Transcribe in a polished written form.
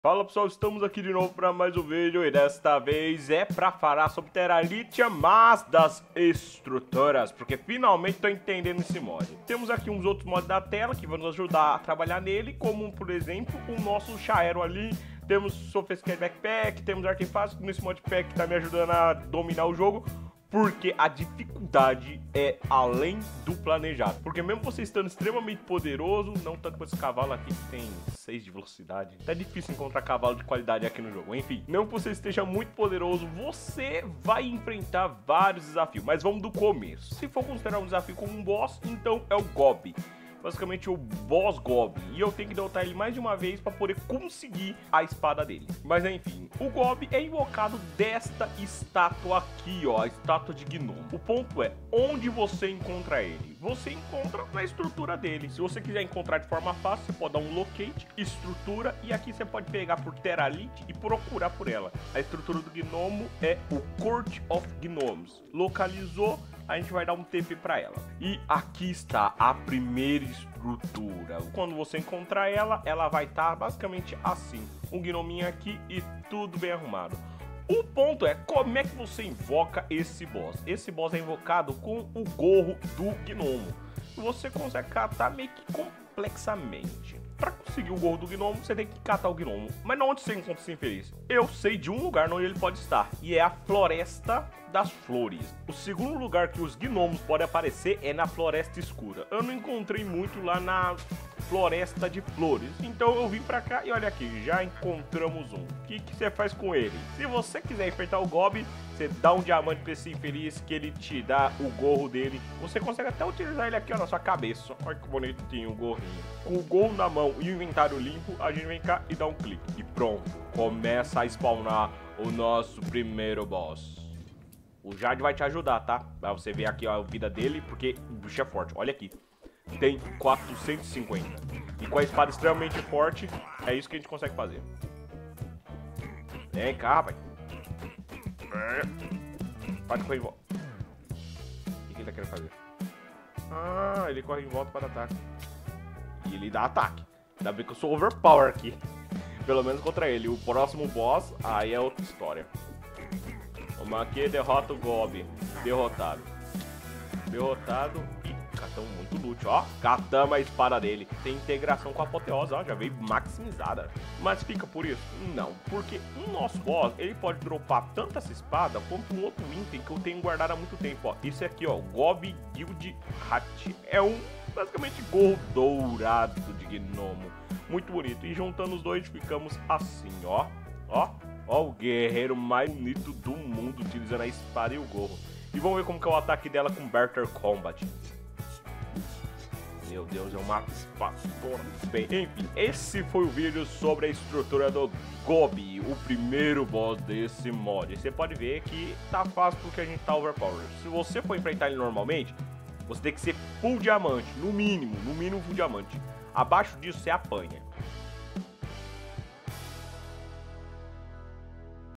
Fala pessoal, estamos aqui de novo para mais um vídeo e desta vez é para falar sobre Teralitia, mas das estruturas, porque finalmente estou entendendo esse mod. Temos aqui uns outros mods da tela que vão nos ajudar a trabalhar nele, como por exemplo o nosso Chaero ali, temos Sophisticated Backpack, temos Artefatos nesse modpack que está me ajudando a dominar o jogo. Porque a dificuldade é além do planejado. Porque mesmo você estando extremamente poderoso, não tanto com esse cavalo aqui que tem 6 de velocidade, tá difícil encontrar cavalo de qualidade aqui no jogo. Enfim, mesmo que você esteja muito poderoso, você vai enfrentar vários desafios. Mas vamos do começo. Se for considerar um desafio como um boss, então é o Gobi. Basicamente o boss Gobi, e eu tenho que derrotar ele mais de uma vez para poder conseguir a espada dele. Mas enfim, o Gobi é invocado desta estátua aqui, ó, a estátua de gnomo. O ponto é, onde você encontra ele? Você encontra na estrutura dele. Se você quiser encontrar de forma fácil, você pode dar um locate, estrutura, e aqui você pode pegar por Teralite e procurar por ela. A estrutura do gnomo é o Court of Gnomes. Localizou, a gente vai dar um TP para ela. E aqui está a primeira estrutura. Quando você encontrar ela, ela vai estar basicamente assim. Um gnominho aqui e tudo bem arrumado. O ponto é, como é que você invoca esse boss? Esse boss é invocado com o gorro do gnomo. Você consegue catar meio que complexamente. Para conseguir o gorro do gnomo, você tem que catar o gnomo. Mas não onde você encontra esse infeliz? Eu sei de um lugar onde ele pode estar. E é a Floresta das Flores. O segundo lugar que os gnomos podem aparecer é na Floresta Escura. Eu não encontrei muito lá na Floresta de Flores. Então eu vim pra cá e olha aqui, já encontramos um. O que você faz com ele? Se você quiser enfrentar o Gobi, você dá um diamante pra esse infeliz que ele te dá o gorro dele. Você consegue até utilizar ele aqui ó, na sua cabeça. Olha que bonitinho o gorrinho. Com o gorro na mão e o inventário limpo, a gente vem cá e dá um clique. E pronto, começa a spawnar o nosso primeiro boss. O Jade vai te ajudar, tá? Pra você ver aqui ó, a vida dele, porque o bicho é forte. Olha aqui. Tem 450. E com a espada extremamente forte, é isso que a gente consegue fazer. Vem cá, rapaz. Pode correr em volta. O que ele tá querendo fazer? Ah, ele corre em volta para ataque. E ele dá ataque. Ainda bem que eu sou overpower aqui. Pelo menos contra ele. O próximo boss, aí é outra história. Vamos aqui, derrota o Gobi. Derrotado. Derrotado e catamos muito loot, ó. Catamos a espada dele. Tem integração com a apoteose, ó. Já veio maximizada. Mas fica por isso? Não. Porque o nosso boss, ele pode dropar tanto essa espada quanto um outro item que eu tenho guardado há muito tempo, ó. Esse aqui, ó. Gobi Guild Hat. É um, basicamente, gorro dourado de gnomo. Muito bonito. E juntando os dois, ficamos assim, ó. Ó. Ó o guerreiro mais bonito do mundo, utilizando a espada e o gorro. E vamos ver como que é o ataque dela com Barter Combat. Meu Deus, é uma espadona. Bem, enfim, esse foi o vídeo sobre a estrutura do Gobi, o primeiro boss desse mod. Você pode ver que tá fácil porque a gente tá overpowered. Se você for enfrentar ele normalmente, você tem que ser full diamante, no mínimo full diamante. Abaixo disso você apanha.